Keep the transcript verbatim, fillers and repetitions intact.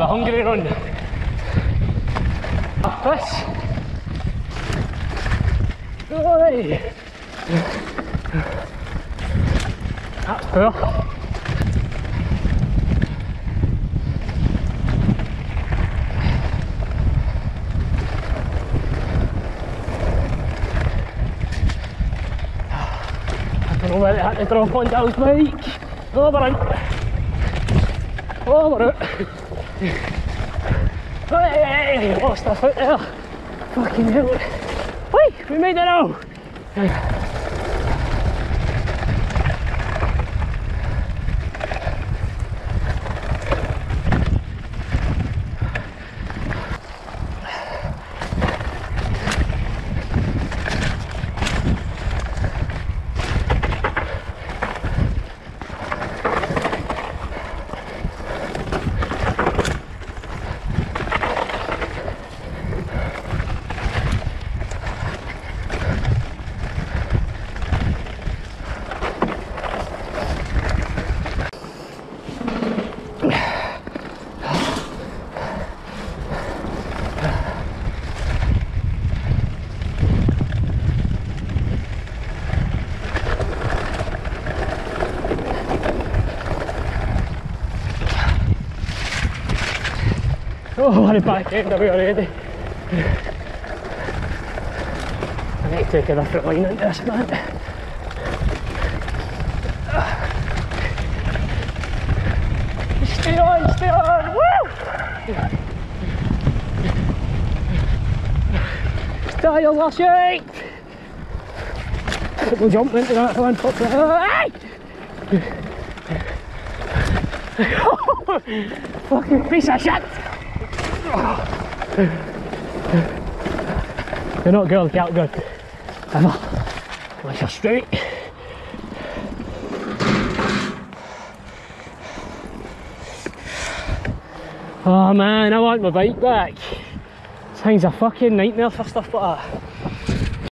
hungry run. This. Oi. That's poor. I don't know where they had to drop on Dale's bike. Over it. Over it. Hey, lost a foot there. Fucking hell. Whee, we made it now. Oh, what a back end away already. I need to take a different line into this, man. Stay on, stay on, woo! Stay on, last shape! We'll jump into that one, pop it. Fucking piece of shit! You're not girl cat good. Ever. Like you're straight. Oh man, I want my bike back. This thing's a fucking nightmare for stuff like that.